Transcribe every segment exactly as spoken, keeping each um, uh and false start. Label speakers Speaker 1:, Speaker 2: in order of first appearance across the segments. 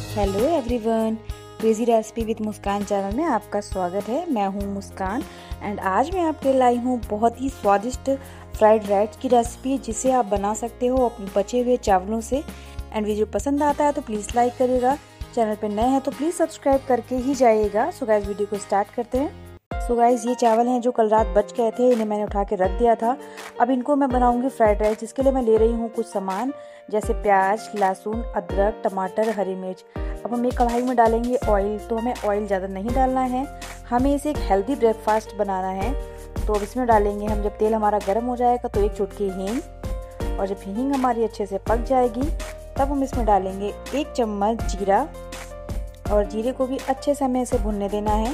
Speaker 1: Hello everyone, crazy recipe with Muskaan channel में आपका स्वागत है। मैं हूं मुस्कान एंड आज मैं आपके लाई हूं बहुत ही स्वादिष्ट फ्राइड राइस की रेसिपी, जिसे आप बना सकते हो अपने बचे हुए चावलों से। एंड वीडियो पसंद आता है तो प्लीज़ लाइक करिएगा, चैनल पर नए हैं तो प्लीज़ सब्सक्राइब करके ही जाइएगा। सो गाइस, वीडियो को स्टार्ट करते हैं। सो गाइस, ये चावल हैं जो कल रात बच गए थे, इन्हें मैंने उठा के रख दिया था। अब इनको मैं बनाऊंगी फ्राइड राइस, जिसके लिए मैं ले रही हूँ कुछ सामान जैसे प्याज, लहसुन, अदरक, टमाटर, हरी मिर्च। अब हम एक कढ़ाई में डालेंगे ऑयल, तो हमें ऑयल ज़्यादा नहीं डालना है, हमें इसे एक हेल्दी ब्रेकफास्ट बनाना है। तो अब इसमें डालेंगे हम, जब तेल हमारा गर्म हो जाएगा तो एक चुटकी हींग, और जब हींग हमारी अच्छे से पक जाएगी तब हम इसमें डालेंगे एक चम्मच जीरा, और जीरे को भी अच्छे से हमें इसे भुनने देना है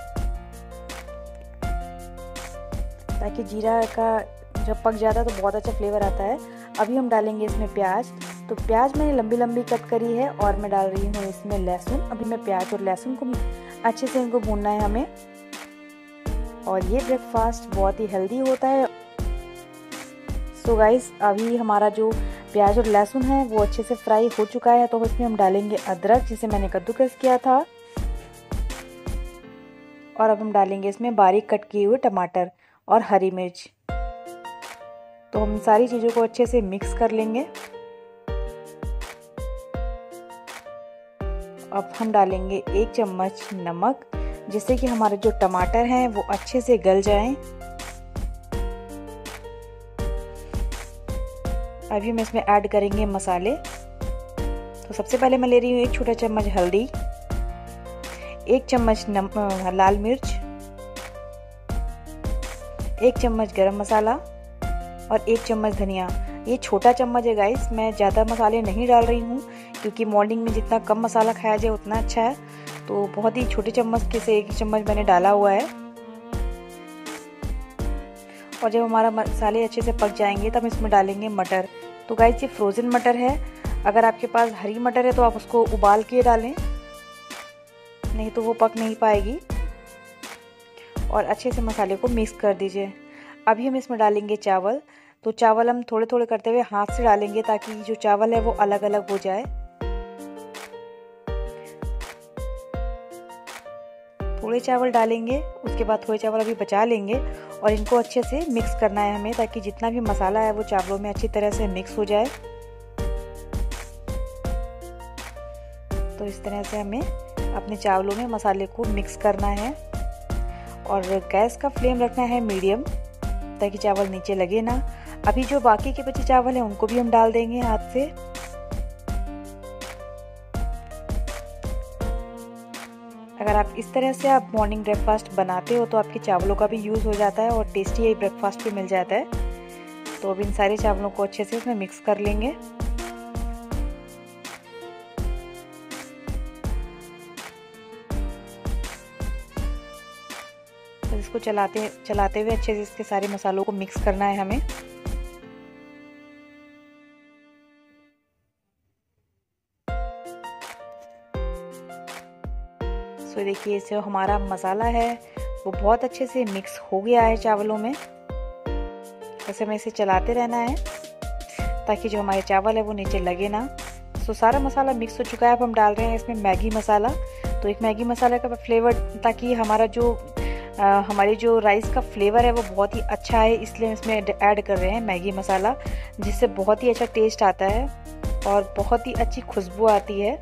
Speaker 1: ताकि जीरा का जब पक जाता है तो बहुत अच्छा फ्लेवर आता है। अभी हम डालेंगे इसमें प्याज। तो प्याज मैंने लंबी लंबी कट करी है और मैं डाल रही हूँ इसमें लहसुन। अभी मैं प्याज और लहसुन को अच्छे से इनको भूनना है हमें, और ये ब्रेकफास्ट बहुत ही हेल्दी होता है। सो गाइस, अभी हमारा जो प्याज और लहसुन है वो अच्छे से फ्राई हो चुका है, तो इसमें हम डालेंगे अदरक, जिसे मैंने कद्दूकस किया था। और अब हम डालेंगे इसमें बारीक कट किए हुए टमाटर और हरी मिर्च। तो हम सारी चीज़ों को अच्छे से मिक्स कर लेंगे। अब हम डालेंगे एक चम्मच नमक, जिससे कि हमारे जो टमाटर हैं वो अच्छे से गल जाएं। अभी हम इसमें ऐड करेंगे मसाले। तो सबसे पहले मैं ले रही हूँ एक छोटा चम्मच हल्दी, एक चम्मच नम लाल मिर्च, एक चम्मच गरम मसाला और एक चम्मच धनिया। ये छोटा चम्मच है गाइस, मैं ज़्यादा मसाले नहीं डाल रही हूँ क्योंकि मॉर्निंग में जितना कम मसाला खाया जाए उतना अच्छा है। तो बहुत ही छोटे चम्मच के से एक चम्मच मैंने डाला हुआ है। और जब हमारा मसाले अच्छे से पक जाएंगे तब इसमें डालेंगे मटर। तो गाइस, ये फ्रोज़न मटर है, अगर आपके पास हरी मटर है तो आप उसको उबाल के डालें, नहीं तो वो पक नहीं पाएगी। और अच्छे से मसाले को मिक्स कर दीजिए। अभी हम इसमें डालेंगे चावल। तो चावल हम थोड़े थोड़े करते हुए हाथ से डालेंगे ताकि जो चावल है वो अलग अलग हो जाए। थोड़े चावल डालेंगे, उसके बाद थोड़े चावल अभी बचा लेंगे और इनको अच्छे से मिक्स करना है हमें, ताकि जितना भी मसाला है वो चावलों में अच्छी तरह से मिक्स हो जाए। तो इस तरह से हमें अपने चावलों में मसाले को मिक्स करना है, और गैस का फ्लेम रखना है मीडियम, ताकि चावल नीचे लगे ना। अभी जो बाकी के बचे चावल हैं उनको भी हम डाल देंगे हाथ से। अगर आप इस तरह से आप मॉर्निंग ब्रेकफास्ट बनाते हो तो आपके चावलों का भी यूज़ हो जाता है और टेस्टी ब्रेकफास्ट भी मिल जाता है। तो अब इन सारे चावलों को अच्छे से इसमें मिक्स कर लेंगे। तो इसको चलाते चलाते हुए अच्छे से इसके सारे मसालों को मिक्स करना है हमें। तो देखिए, जो हमारा मसाला है वो बहुत अच्छे से मिक्स हो गया है चावलों में। ऐसे में इसे चलाते रहना है ताकि जो हमारे चावल है वो नीचे लगे ना। तो सारा मसाला मिक्स हो चुका है। अब हम डाल रहे हैं इसमें मैगी मसाला। तो एक मैगी मसाला का फ्लेवर, ताकि हमारा जो आ, हमारी जो राइस का फ्लेवर है वो बहुत ही अच्छा है, इसलिए इसमें ऐड कर रहे हैं मैगी मसाला, जिससे बहुत ही अच्छा टेस्ट आता है और बहुत ही अच्छी खुशबू आती है।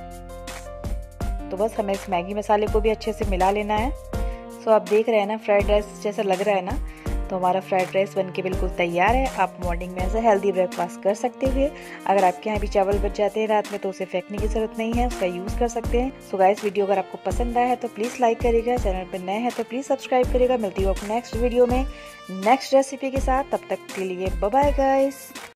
Speaker 1: तो बस हमें इस मैगी मसाले को भी अच्छे से मिला लेना है। सो आप देख रहे हैं ना, फ्राइड राइस जैसा लग रहा है ना। तो हमारा फ्राइड राइस बनके बिल्कुल तैयार है। आप मॉर्निंग में ऐसा हेल्दी ब्रेकफास्ट कर सकते हुए, अगर आपके यहाँ भी चावल बच जाते हैं रात में तो उसे फेंकने की जरूरत नहीं है, उसका यूज़ कर सकते हैं। सो गाइस, वीडियो अगर आपको पसंद आया है तो प्लीज़ लाइक करिएगा, चैनल पर नए हैं तो प्लीज़ सब्सक्राइब करिएगा। मिलती हूँ आपको नेक्स्ट वीडियो में नेक्स्ट रेसिपी के साथ। तब तक के लिए बाय बाय गाइस।